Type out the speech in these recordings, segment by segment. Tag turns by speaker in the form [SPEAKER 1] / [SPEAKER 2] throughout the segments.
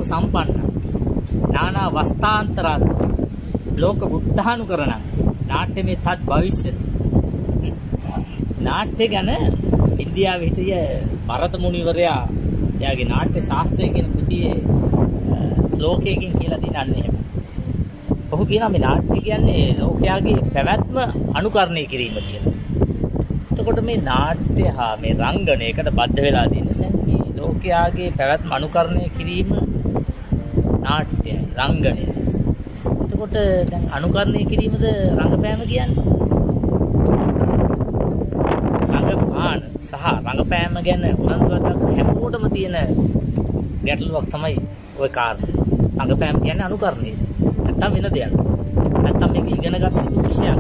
[SPEAKER 1] සම්පන්න නානා වස්තාන්තරා ලෝක බුද්ධානුකරණ නාට්‍යමේ තත් භවිෂ්‍යති. නාට්‍ය ගැන ඉන්දියාවේ හිටිය භරත මුනිවරයා එයාගේ නාට්‍ය ශාස්ත්‍රය කියන කෘතියේ ලෝකයෙන් කියලා දිනන්නේ එහෙම. ඔහු කියනවා මේ නාට්‍ය කියන්නේ ලෝකයාගේ පැවැත්ම අනුකරණය කිරීම කියලා. එතකොට මේ නාට්‍ය හා මේ රංගනයකට බද්ධ වෙලා දින්නේ දැන් මේ ලෝකයාගේ පැවැත්ම අනුකරණය කිරීම නාට්‍යයි රංගනයයි. එතකොට දැන් අනුකරණය කිරීමද රංගපෑම කියන්නේ? රංගපාන සහ රංගපෑම ගැන උනන්දුවක් හැමෝටම තියෙන ගැටලුවක් තමයි ওই කාරණේ. රංගපෑම කියන්නේ අනුකරණය. නැත්තම් වෙන දෙයක්. නැත්තම් මේක ඉගෙන ගන්න යුතු විෂයක්.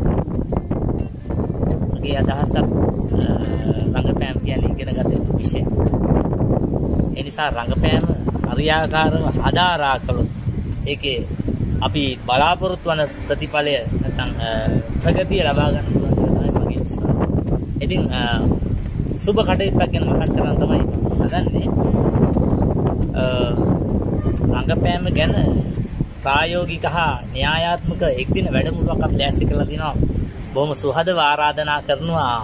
[SPEAKER 1] මගේ අදහසක් රංගපෑම කියන්නේ ඉගෙන ගන්න යුතු විෂයක්. ඒ නිසා රංගපෑම හරියාකාරව හදාරා කළොත් ඒකේ අපි බලාපොරොත්තු වන ප්‍රතිඵලය නැත්නම් ප්‍රගතිය ලබා ගන්න පුළුවන් තමයි මගේ විශ්වාසය. ඉතින් සුබ කටයුත්තක් ගැන මතක් කරන් තමයි හදන්නේ. රංගපෑම ගැන ප්‍රායෝගික හා න්‍යායාත්මක එක්දින වැඩමුළුවක් අපි ලෑස්ති කරලා දිනවා. බොහොම සුහදව ආරාධනා කරනවා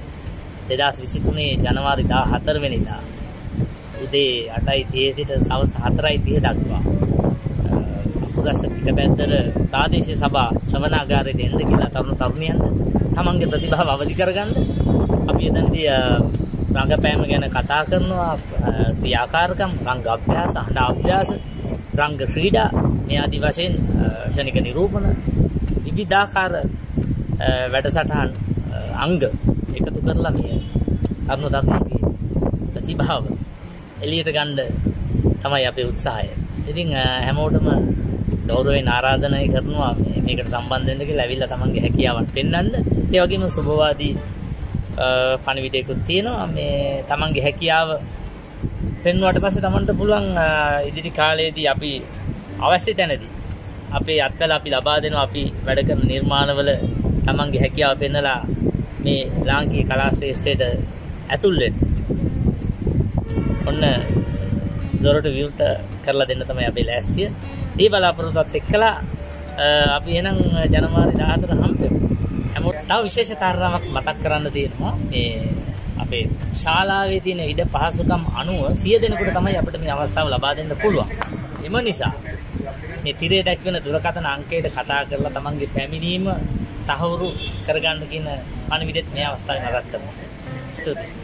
[SPEAKER 1] 2023 ජනවාරි 14 වෙනිදා උදේ 8:30 සිට සවස් 4:30 දක්වා අපුගස්ස පිටපැත්තට ප්‍රාදේශීය සභා ශ්‍රවණාගාරයට එන්න කියලා තරුණ තරුණියන්ට තමන්ගේ ප්‍රතිභාව අවදි කරගන්න අපි එතනදී රංගපෑම ගැන කතා කරනවා. ක්‍රියාකාරකම්, රංග අභ්‍යාස, හඬ අභ්‍යාස, රංග ක්‍රීඩා මේ ආදි වශයෙන් ක්ෂණික නිරූපණ විවිධාකාර වැඩසටහන් අංග එකතු කරලා මේ තරුණ තරුණියන්ගේ ප්‍රතිභාව එළියට ගන්න තමයි අපේ උත්සාහය. ඉතින් හැමෝටම ගෞරවයෙන් ආරාධනා කරනවා මේකට සම්බන්ධ වෙන්න කියලා ඇවිල්ලා තමන්ගේ හැකියාවන් පෙන්වන්න. ඒ වගේම සුබවාදී පණිවිඩයකුත් තියෙනවා. මේ තමන්ගේ හැකියාව පෙන්වුවාට පස්සේ තමන්ට පුළුවන් ඉදිරි කාලයේදී අපි අවශ්‍ය තැනදී අපේ අත්වල අපි ලබා දෙනවා අපි වැඩ කරන නිර්මාණවල තමන්ගේ හැකියාව පෙන්නලා මේ ලාංකීය කලා ශ්‍රේෂ්ඨයට ඇතුල් වෙන්න. ඔන්න දොරට විවෘත කරලා දෙන්න තමයි අපේ ලෑස්තිය. මේ බලාපොරොත්තුත් එක්කලා අපි එහෙනම් ජනවාරි 14 හම්බෙමු. හැමෝටම තව විශේෂ කාරණාවක් මතක් කරන්න තියෙනවා. මේ අපේ ශාලාවේ තියෙන ඉඩ පහසුකම් අනුව 100 දෙනෙකුට තමයි අපිට මේ අවස්ථාව ලබා දෙන්න පුළුවන්. එම නිසා මේ තිරේ දැක්වෙන දුරකථන අංකයට කතා කරලා තමන්ගේ පැමිණීම තහවුරු කරගන්න කියන පණිවිඩෙත් මේ අවස්ථාවේ නරත් කරනවා. ස්තුතියි.